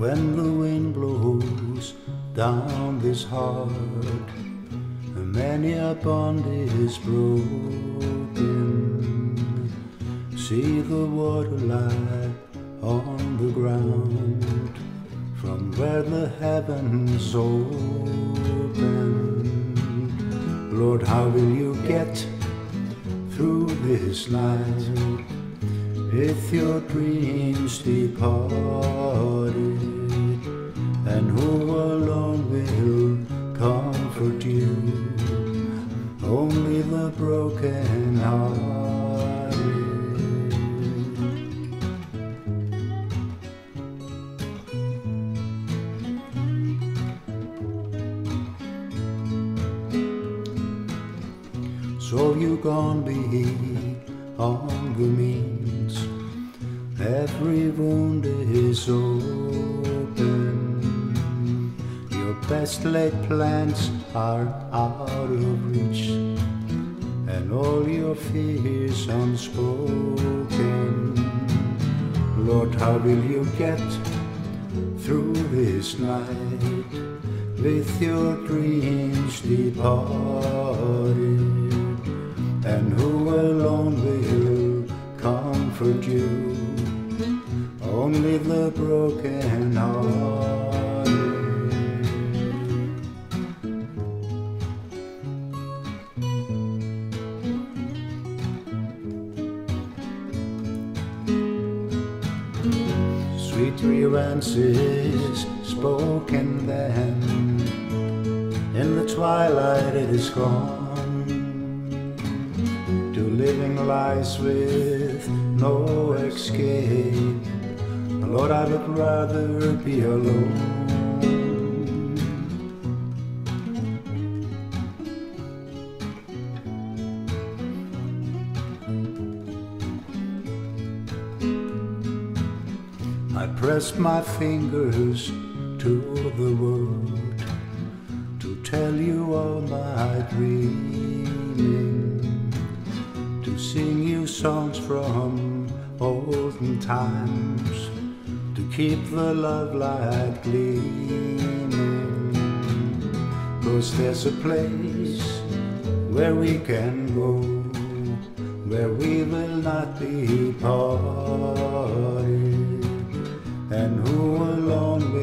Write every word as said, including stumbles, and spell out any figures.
when the wind blows down this heart, many a bond is broken. See the water lie on the ground from where the heavens open. Lord, how will you get through this night if your dreams departed? And who alone will comfort you? Only the broken hearted. So you gone beyond the means, every wound is open. Your best laid plans are out of reach, and all your fears unspoken. Lord, how will you get through this night with your dreams departed? And who alone will comfort you? Only the broken hearted. Sweet reverences spoken then, in the twilight it is gone, to living lies with no escape. Lord, I would rather be alone. I pressed my fingers to the world to tell you all my dreaming, to sing you songs from olden times, to keep the love light gleaming. 'Cause there's a place where we can go, where we will not be parted. And who alone